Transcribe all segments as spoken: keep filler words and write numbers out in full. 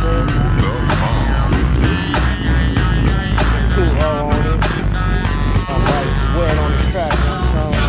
saying? Cool O on it. Alright, wet on the track, you know what I'm saying?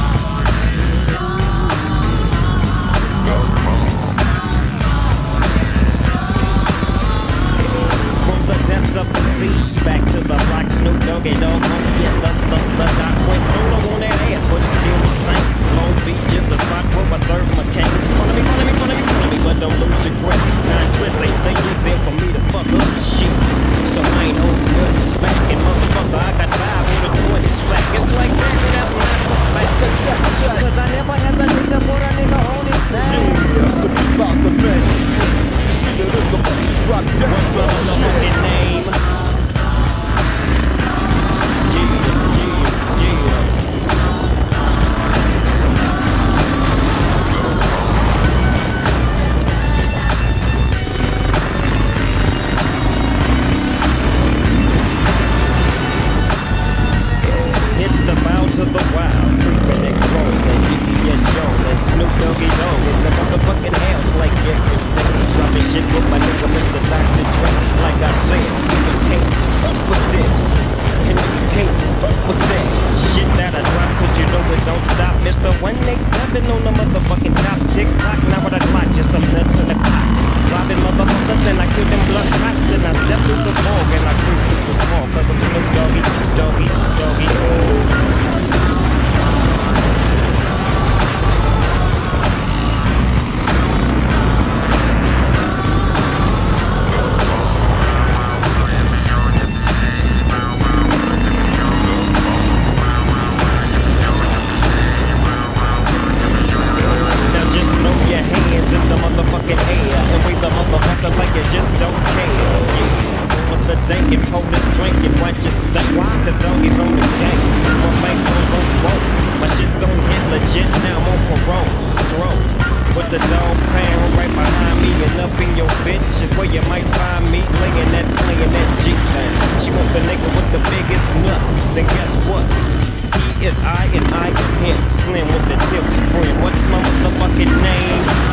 From the depths of the sea, back to the block, Snoop Doggy Dogg, homie, yeah, the, the, the doc went solo on that ass, but it's still the same. Long Beach is the spot where I serve my cane. Follow me, follow me, follow me, follow me, but don't lose your grip. Nine tricks ain't they just in for me to fuck up shit. So I ain't holding nothing back, and motherfucker, I got five on the twenty sack. It's like that, that's my back to touch, cause I never hesitate to put a nigga on his name. Yeah, so we about the menace. You see that it's a must drop down. What's the motherfucking name? Yeah, yeah, yeah. It's the bounce of the wild, creeping and crawling, Iggy and Sean and Snoop Doggy Dogg in the motherfucking house like every day. Dropping shit with my nigga Mister Doctor Dre. Like I said, niggas can't fuck with this, and niggas can't fuck with that shit that I drop, cause you know it don't stop. Mister one eighty-seven on the motherfucking top, tick tock, now with a clock, just some nuts in the pot. Robbing motherfuckers and I kill them blood clots, and I step through the fog and I creep through the small, cause I'm Snoop Doggy, Doggy, Doggy, oh. The motherfucking air and wave the motherfuckers like you just don't care. Yeah, on the dank and pour this drink and watch it stay. Why? Cause doggies on the game. My bank goes on swope. My shit's on hit legit. Now I'm on parole. Stroke. With the dog pound right behind me and up in your bitch is where you might find me laying that, playing that G thing. She want the nigga with the biggest nuts. And guess what? He is I and I am him. Slim with the tilt brim. What's my motherfucking name?